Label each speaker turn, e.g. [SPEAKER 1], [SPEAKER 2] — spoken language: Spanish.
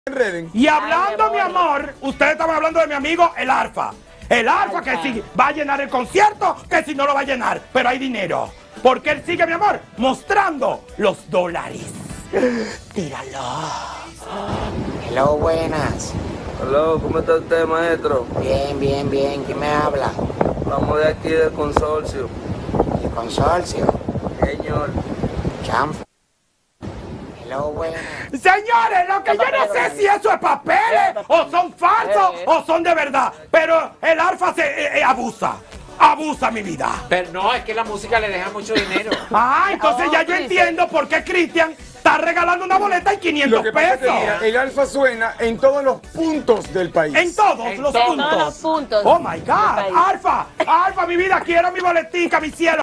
[SPEAKER 1] Y hablando, mi amor, ustedes estaban hablando de mi amigo el Alfa. El Alfa que si va a llenar el concierto, que si no lo va a llenar. Pero hay dinero. Porque él sigue, mi amor, mostrando los dólares. Tíralo.
[SPEAKER 2] Hello, buenas.
[SPEAKER 3] Hello, ¿cómo está usted, maestro?
[SPEAKER 2] Bien, bien, bien. ¿Quién me habla?
[SPEAKER 3] Vamos de aquí del consorcio.
[SPEAKER 2] ¿El consorcio?
[SPEAKER 3] Señor.
[SPEAKER 2] Champ. Hello, buenas.
[SPEAKER 1] Señores, lo que yo no sé si eso es papeles, o son falsos, o son de verdad. Pero el Alfa se abusa. Abusa mi vida.
[SPEAKER 4] Pero no, es que la música le deja mucho dinero.
[SPEAKER 1] Ah, entonces ya yo entiendo por qué Cristian está regalando una boleta y 500
[SPEAKER 5] Lo que pasa es que,
[SPEAKER 1] pesos.
[SPEAKER 5] mira, el Alfa suena en todos los puntos del país.
[SPEAKER 1] En todos los puntos.
[SPEAKER 6] Todos los puntos
[SPEAKER 1] Oh my
[SPEAKER 6] del
[SPEAKER 1] God.
[SPEAKER 6] país.
[SPEAKER 1] Alfa, Alfa, mi vida, quiero mi boletica, mi cielo.